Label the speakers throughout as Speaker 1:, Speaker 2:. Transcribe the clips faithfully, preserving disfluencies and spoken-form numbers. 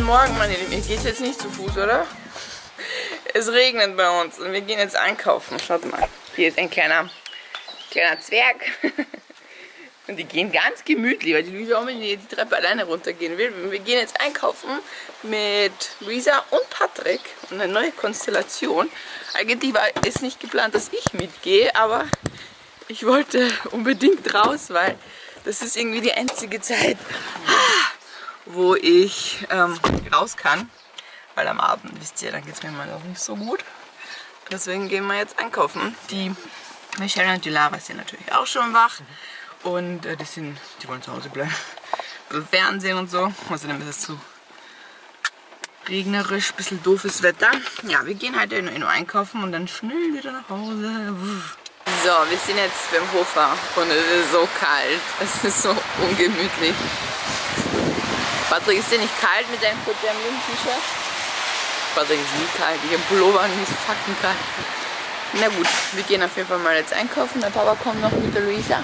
Speaker 1: Morgen, meine Lieben. Ihr geht jetzt nicht zu Fuß, oder? Es regnet bei uns und wir gehen jetzt einkaufen. Schaut mal, hier ist ein kleiner, kleiner Zwerg. Und die gehen ganz gemütlich, weil die Luisa unbedingt die Treppe alleine runtergehen will. Wir gehen jetzt einkaufen mit Luisa und Patrick und eine neue Konstellation. Eigentlich war es nicht geplant, dass ich mitgehe, aber ich wollte unbedingt raus, weil das ist irgendwie die einzige Zeit, wo ich ähm, raus kann. Weil am Abend, wisst ihr, dann geht es mir mal noch nicht so gut. Deswegen gehen wir jetzt einkaufen. Die Michelle und die Lara sind natürlich auch schon wach. Und äh, die, sind, die wollen zu Hause bleiben. Bisschen Fernsehen und so. Außerdem ist es zu regnerisch, ein bisschen doofes Wetter. Ja, wir gehen heute nur, nur einkaufen und dann schnell wieder nach Hause. So, wir sind jetzt beim Hofer und es ist so kalt. Es ist so ungemütlich. Patrick, ist dir nicht kalt mit deinem kurzärmeligen T-Shirt? Patrick ist nie kalt. Ich habe Pullover und ist fucking kalt. Na gut, wir gehen auf jeden Fall mal jetzt einkaufen. Der Papa kommt noch mit der Luisa.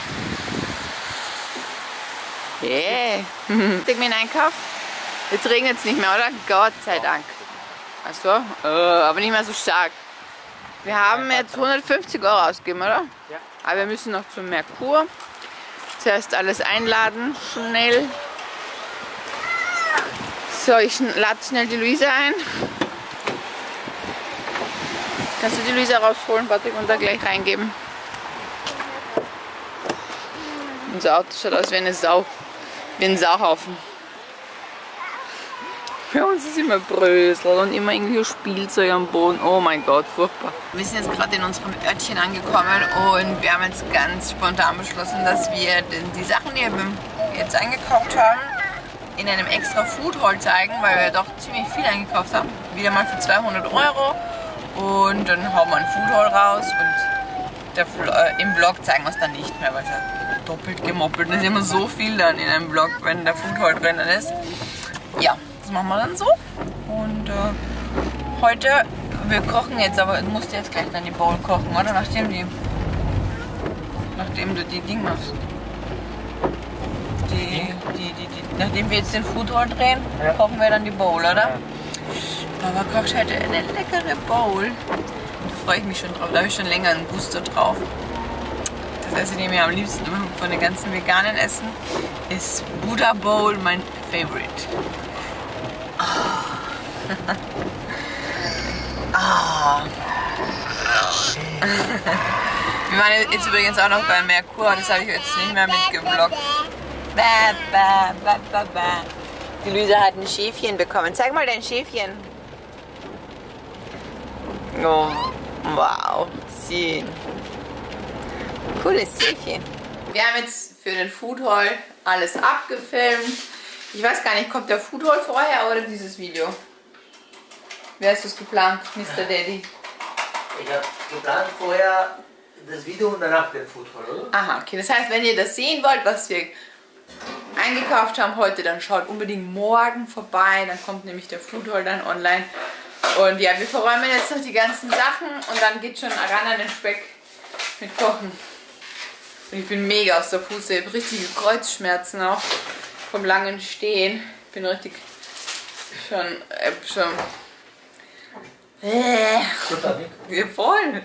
Speaker 1: Yeah. Denk mir einen Einkauf. Jetzt regnet es nicht mehr, oder? Gott sei Dank. Achso, oh, aber nicht mehr so stark. Wir haben jetzt hundertfünfzig Euro ausgegeben, oder? Ja. Aber wir müssen noch zum Merkur. Zuerst alles einladen, schnell. So, ich lade schnell die Luisa ein. Kannst du die Luisa rausholen, Patrick, und da gleich reingeben? Unser Auto schaut aus wie eine Sau. Wie ein Sauhaufen. Bei uns ist immer Brösel und immer irgendwie Spielzeug am Boden. Oh mein Gott, furchtbar. Wir sind jetzt gerade in unserem Örtchen angekommen und wir haben jetzt ganz spontan beschlossen, dass wir die Sachen, die wir jetzt eingekauft haben, in einem extra Food Haul zeigen, weil wir doch ziemlich viel eingekauft haben. Wieder mal für zweihundert Euro. Und dann hauen wir ein Food Haul raus und der, äh, im Vlog zeigen wir es dann nicht mehr, weil es ja doppelt gemoppelt ist. Es ist immer so viel dann in einem Vlog, wenn der Food Haul drinnen ist. Ja, das machen wir dann so. Und äh, heute, wir kochen jetzt, aber du musst jetzt gleich dann die Bowl kochen, oder? Nachdem, die, nachdem du die Ding machst. Die, die, die, die, nachdem wir jetzt den Food Haul drehen, ja, kochen wir dann die Bowl, oder? Ja. Papa kocht heute eine leckere Bowl. Da freue ich mich schon drauf. Da habe ich schon länger einen Gusto drauf. Das esse ich mir am liebsten von den ganzen veganen Essen. Ist Buddha Bowl mein Favorite. Oh. Oh. Wir waren jetzt übrigens auch noch beim Merkur. Das habe ich jetzt nicht mehr mitgeblockt. Ba, ba, ba, ba, ba. Die Luisa hat ein Schäfchen bekommen. Zeig mal dein Schäfchen. Oh, wow. Schön. Cooles Schäfchen. Wir haben jetzt für den Food Haul alles abgefilmt. Ich weiß gar nicht, kommt der Food Haul vorher oder dieses Video? Wie hast du es geplant, Mister Daddy?
Speaker 2: Ich habe geplant vorher das Video und danach den Food Haul, oder?
Speaker 1: Aha, okay. Das heißt, wenn ihr das sehen wollt, was wir eingekauft haben heute, dann schaut unbedingt morgen vorbei. Dann kommt nämlich der Food Haul dann online. Und ja, wir verräumen jetzt noch die ganzen Sachen und dann geht schon ran an den Speck mit Kochen. Und ich bin mega aus der Puste. Ich habe richtige Kreuzschmerzen auch vom langen Stehen. Ich bin richtig schon... Äh, schon äh, ja, voll.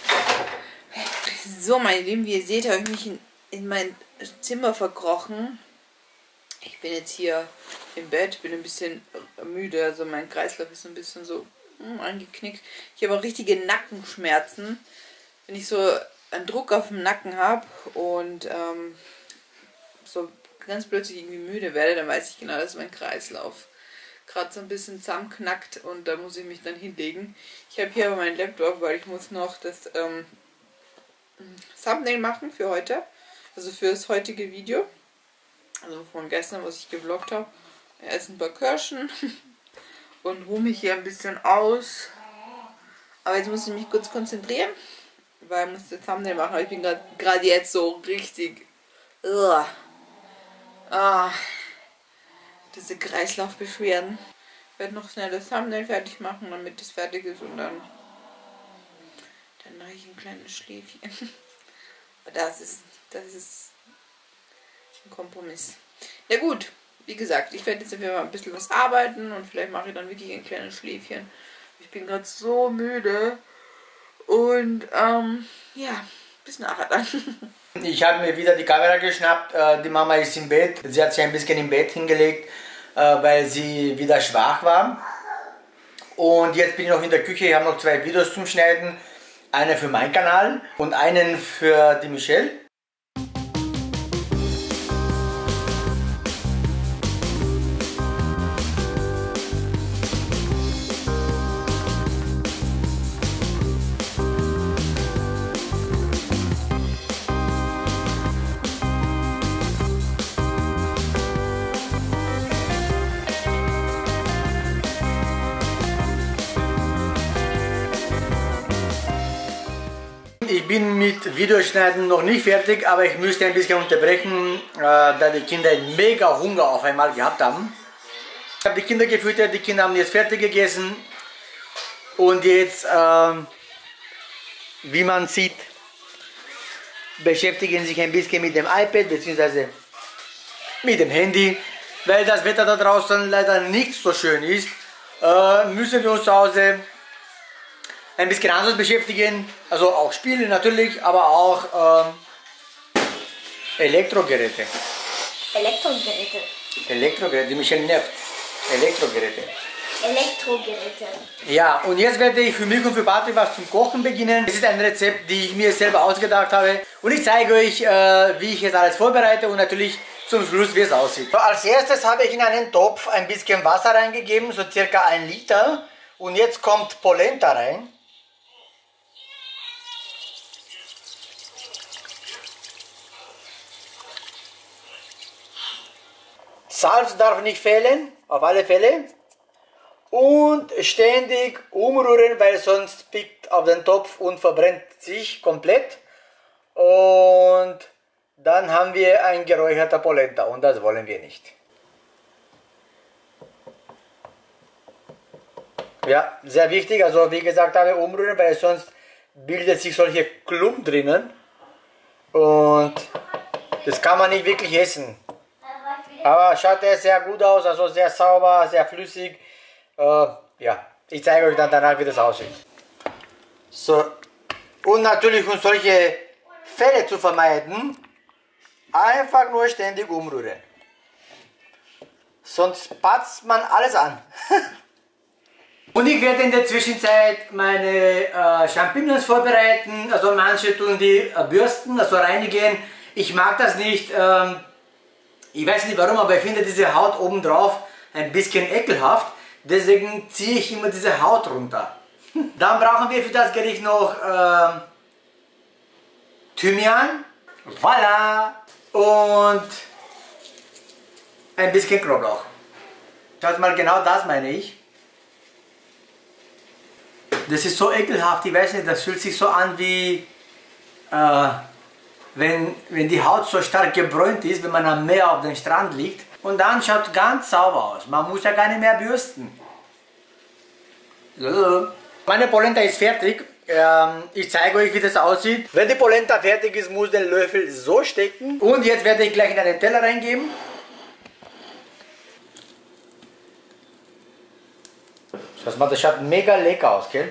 Speaker 1: So, meine Lieben, wie ihr seht, habe ich mich in, in mein Zimmer verkrochen. Ich bin jetzt hier im Bett, bin ein bisschen müde, also mein Kreislauf ist ein bisschen so hm, angeknickt. Ich habe auch richtige Nackenschmerzen, wenn ich so einen Druck auf dem Nacken habe und ähm, so ganz plötzlich irgendwie müde werde, dann weiß ich genau, dass mein Kreislauf gerade so ein bisschen zusammenknackt und da muss ich mich dann hinlegen. Ich habe hier aber meinen Laptop, weil ich muss noch das ähm, Thumbnail machen für heute, also für das heutige Video. Also von gestern, was ich gevloggt habe. Ich esse ein paar Kirschen und ruhe mich hier ein bisschen aus. Aber jetzt muss ich mich kurz konzentrieren, weil ich muss das Thumbnail machen. Aber ich bin gerade jetzt so richtig... Ugh. Ah, diese Kreislaufbeschwerden. Ich werde noch schnell das Thumbnail fertig machen, damit es fertig ist und dann... Dann mache ich ein kleines Schläfchen. Aber das ist... Das ist... Kompromiss. Na gut, wie gesagt, ich werde jetzt auf jeden Fall ein bisschen was arbeiten und vielleicht mache ich dann wirklich ein kleines Schläfchen. Ich bin gerade so müde und ähm, ja, bis nachher dann.
Speaker 3: Ich habe mir wieder die Kamera geschnappt, die Mama ist im Bett, sie hat sich ein bisschen im Bett hingelegt, weil sie wieder schwach war. Und jetzt bin ich noch in der Küche, ich habe noch zwei Videos zum Schneiden, einen für meinen Kanal und einen für die Michelle. Ich bin mit Videoschneiden noch nicht fertig, aber ich müsste ein bisschen unterbrechen, äh, da die Kinder mega Hunger auf einmal gehabt haben. Ich habe die Kinder gefüttert, die Kinder haben jetzt fertig gegessen und jetzt, äh, wie man sieht, beschäftigen sich ein bisschen mit dem iPad bzw. mit dem Handy. Weil das Wetter da draußen leider nicht so schön ist, äh, müssen wir uns zu Hause ein bisschen anders beschäftigen, also auch Spiele natürlich, aber auch ähm, Elektrogeräte.
Speaker 4: Elektrogeräte.
Speaker 3: Elektrogeräte, die mich nervt. Elektrogeräte.
Speaker 4: Elektrogeräte.
Speaker 3: Ja, und jetzt werde ich für mich und für Patrick was zum Kochen beginnen. Es ist ein Rezept, die ich mir selber ausgedacht habe. Und ich zeige euch, äh, wie ich jetzt alles vorbereite und natürlich zum Schluss, wie es aussieht. So, als erstes habe ich in einen Topf ein bisschen Wasser reingegeben, so circa ein Liter. Und jetzt kommt Polenta rein. Salz darf nicht fehlen, auf alle Fälle. Und ständig umrühren, weil sonst pickt auf den Topf und verbrennt sich komplett. Und dann haben wir ein geräucherter Polenta und das wollen wir nicht. Ja, sehr wichtig, also wie gesagt habe, umrühren, weil sonst bildet sich solche Klumpen drinnen. Und das kann man nicht wirklich essen. Aber schaut er sehr gut aus, also sehr sauber, sehr flüssig. Äh, ja, ich zeige euch dann danach, wie das aussieht. So, und natürlich, um solche Fälle zu vermeiden, einfach nur ständig umrühren. Sonst patzt man alles an. Und ich werde in der Zwischenzeit meine äh, Champignons vorbereiten. Also manche tun die äh, bürsten, also reinigen. Ich mag das nicht. Ähm, Ich weiß nicht warum, aber ich finde diese Haut oben drauf ein bisschen ekelhaft. Deswegen ziehe ich immer diese Haut runter. Dann brauchen wir für das Gericht noch äh, Thymian. Voilà. Und ein bisschen Knoblauch. Schaut mal, genau das meine ich. Das ist so ekelhaft, ich weiß nicht, das fühlt sich so an wie... Äh, Wenn, wenn die Haut so stark gebräunt ist, wenn man am Meer auf dem Strand liegt. Und dann schaut ganz sauber aus. Man muss ja gar nicht mehr bürsten. So. Meine Polenta ist fertig. Ähm, ich zeige euch, wie das aussieht. Wenn die Polenta fertig ist, muss der Löffel so stecken. Und jetzt werde ich gleich in einen Teller reingeben. Das schaut mega lecker aus, gell?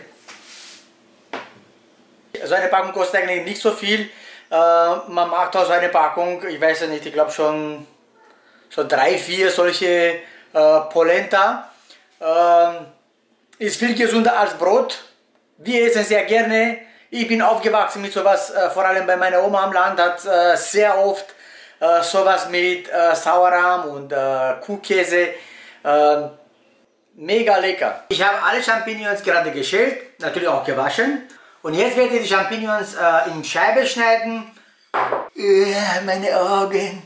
Speaker 3: So eine Packung kostet eigentlich nicht so viel. Uh, man macht aus einer Packung, ich weiß ja nicht, ich glaube schon so drei, vier solche uh, Polenta. Uh, ist viel gesünder als Brot. Wir essen sehr gerne. Ich bin aufgewachsen mit sowas, uh, vor allem bei meiner Oma am Land hat uh, sehr oft uh, sowas mit uh, Sauerrahm und uh, Kuhkäse. Uh, mega lecker. Ich habe alle Champignons gerade geschält, natürlich auch gewaschen. Und jetzt werde ich die Champignons äh, in Scheiben schneiden. Ja, meine Augen.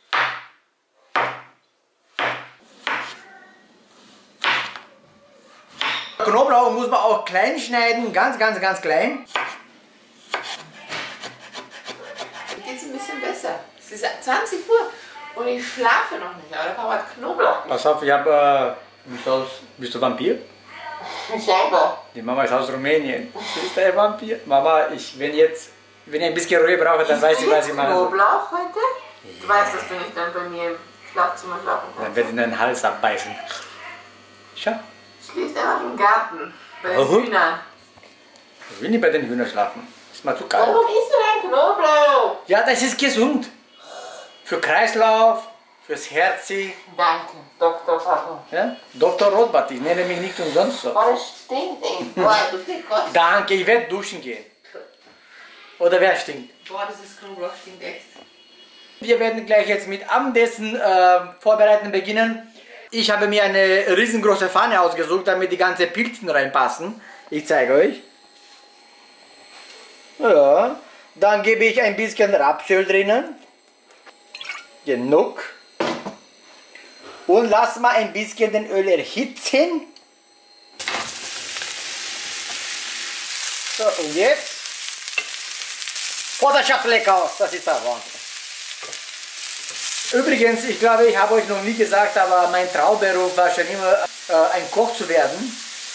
Speaker 3: Knoblauch muss man auch klein schneiden, ganz, ganz, ganz klein.
Speaker 1: Geht es ein bisschen besser. Es ist zwanzig Uhr und ich schlafe noch nicht, aber der Papa hat Knoblauch.
Speaker 3: Pass auf, ich habe... Äh, bist, du bist du Vampir?
Speaker 1: Selber.
Speaker 3: Die Mama ist aus Rumänien. Sie ist ein Vampir. Mama, ich, wenn, jetzt, wenn ich ein bisschen Ruhe brauche, dann weiß ich, was ich mache.
Speaker 1: Knoblauch heute? Du weißt, dass du nicht dann bei mir Schlafzimmer schlafen
Speaker 3: Dann
Speaker 1: kannst.
Speaker 3: wird in den Hals abbeißen. Schau.
Speaker 1: Schläfst einfach im Garten. Bei den
Speaker 3: Warum?
Speaker 1: Hühnern.
Speaker 3: Ich will nicht bei den Hühnern schlafen. Ist mal zu kalt.
Speaker 1: Warum isst du denn Knoblauch?
Speaker 3: Ja, das ist gesund. Für Kreislauf, fürs Herz.
Speaker 1: Danke, Doktor Papa.
Speaker 3: Ja? Doktor Rotbart, ich nenne mich nicht umsonst so.
Speaker 1: Boah, das stinkt ey. Boah, du Gott.
Speaker 3: Danke, ich werde duschen gehen. Oder wer stinkt?
Speaker 1: Boah, dieses Knoblauch stinkt echt.
Speaker 3: Wir werden gleich jetzt mit Abendessen äh, vorbereiten beginnen. Ich habe mir eine riesengroße Pfanne ausgesucht, damit die ganzen Pilzen reinpassen. Ich zeige euch. Ja, dann gebe ich ein bisschen Rapsöl drinnen. Genug. Und lass mal ein bisschen den Öl erhitzen. So, und jetzt. Oh, das schaut lecker aus. Das ist der Wahnsinn. Übrigens, ich glaube, ich habe euch noch nie gesagt, aber mein Traumberuf war schon immer, äh, ein Koch zu werden.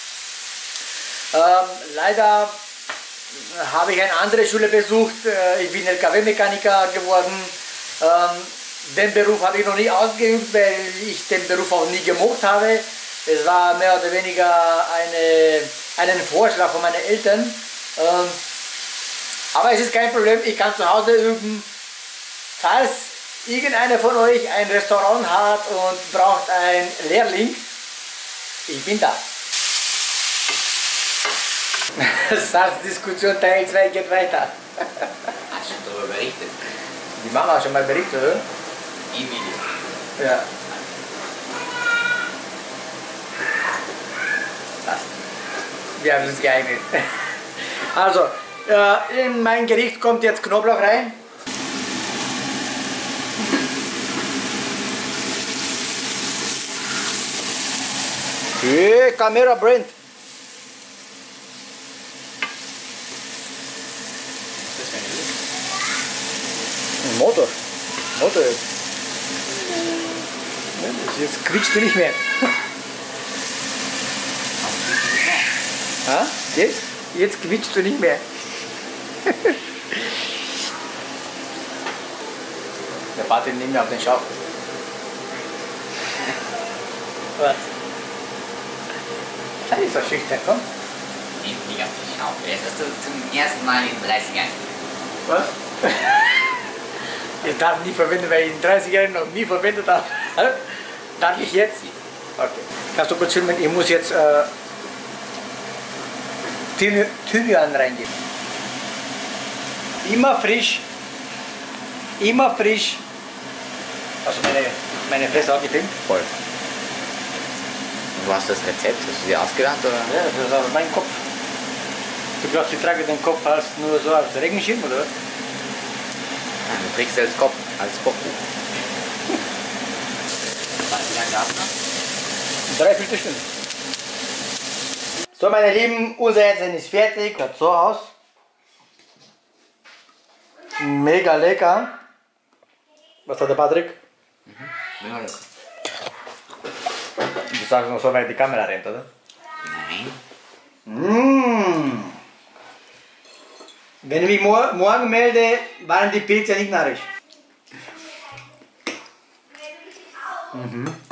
Speaker 3: Ähm, leider habe ich eine andere Schule besucht. Äh, ich bin L K W-Mechaniker geworden. Ähm, den Beruf habe ich noch nie ausgeübt, weil ich den Beruf auch nie gemocht habe. Es war mehr oder weniger eine, einen Vorschlag von meinen Eltern. Ähm, aber es ist kein Problem, ich kann zu Hause üben. Falls irgendeiner von euch ein Restaurant hat und braucht einen Lehrling, ich bin da. Salzdiskussion Teil zwei geht weiter.
Speaker 5: Hast du darüber berichtet?
Speaker 3: Die Mama hat schon mal berichtet, oder?
Speaker 5: Im Video.
Speaker 3: Ja. Das. Wir haben uns geeignet. Also, äh, in mein Gericht kommt jetzt Knoblauch rein. Hey, Kamera brennt. Ein Motor. Motor jetzt. Jetzt quietscht du nicht mehr. Ha? Jetzt? Jetzt quietscht du nicht mehr. Der Vater nimmt mir auf den Schaufel. Was? Sei nicht so schüchtern, komm.
Speaker 5: Nimm nicht auf die Schaufel. Jetzt hast du zum ersten Mal in dreißig Jahren.
Speaker 3: Was? Ich darf nie verwenden, weil ich in dreißig Jahren noch nie verwendet habe. Darf ich jetzt? Okay. Kannst du kurz filmen? Ich muss jetzt äh, Thymi- Thymian reingeben. Immer frisch. Immer frisch. Also meine, meine Fresse auch gefilmt?
Speaker 5: Voll. Und was ist das Rezept? Hast du dir ausgedacht oder?
Speaker 3: Ja, das ist aus meinem Kopf. Du glaubst, ich trage den Kopf als, nur so als Regenschirm, oder?
Speaker 5: Nein, du trägst als Kopf, als Kochbuch. Wie lange darf noch?
Speaker 3: Drei, vier Stunden. So, meine Lieben, unser Essen ist fertig. Schaut so aus. Mega lecker. Was hat der Patrick?
Speaker 5: Mhm. Ja, lecker.
Speaker 3: Du sagst noch so, weil die Kamera rennt, oder?
Speaker 5: Nein.
Speaker 3: Mmh. Wenn ich mich mor morgen melde, waren die Pilze nicht narrisch. Mhm.